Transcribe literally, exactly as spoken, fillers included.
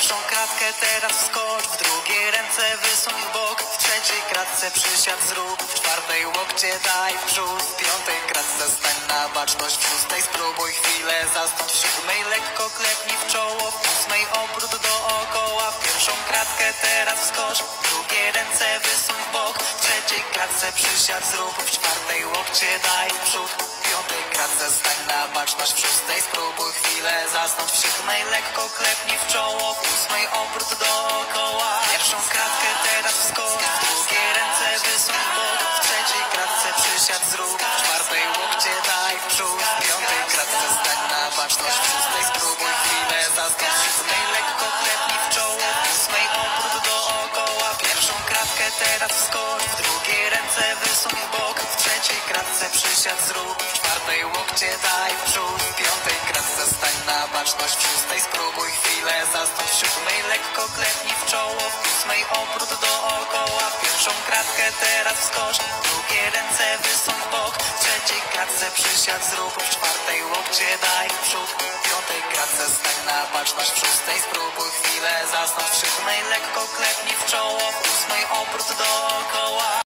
Pierwszą kratkę teraz wskocz, w drugiej ręce wysuń w bok, w trzeciej kratce przysiad zrób, w czwartej łokcie daj w przód, w piątej kratce stań na baczność, w szóstej spróbuj chwilę zastąpić, w siódmej lekko klepnij w czoło, w ósmej obrót dookoła. W pierwszą kratkę teraz wskocz, w drugiej ręce wysuń w bok, w trzeciej kratce przysiad zrób, w czwartej łokcie daj w przód, w piątej kratce stań na baczność, w szóstej spróbuj chwilę zastąpić, w siódmej lekko klepnij w czoło, w ósmej obrót dookoła. Pierwszą kratkę teraz wskocz, w drugiej ręce wysuń w bok, w trzeciej kratce przysiad zrób, w czwartej łokcie daj w przód, w piątej kratce stań na baczność, w szóstej spróbuj chwilę zastąpić, w siódmej lekko klepnij w czoło, w ósmej obrót dookoła. Pierwszą kratkę teraz wskocz, w drugiej ręce wysuń w bok, w trzeciej kratce przysiad zrób, w czwartej łokcie daj w przód, w piątej kratce stań na baczność, w szóstej spróbuj chwilę zastąpić, w siódmej lekko klepnij w czoło, w ósmej obrót dookoła. Pierwszą kratkę teraz wskocz, w drugiej ręce wysuń w bok, w trzeciej kratce przysiad zrób, w czwartej łokcie daj w przód, w piątej kratce stań na baczność, w szóstej spróbuj chwilę zastąpić, w siódmej lekko klepnij w czoło, w ósmej obrót dookoła.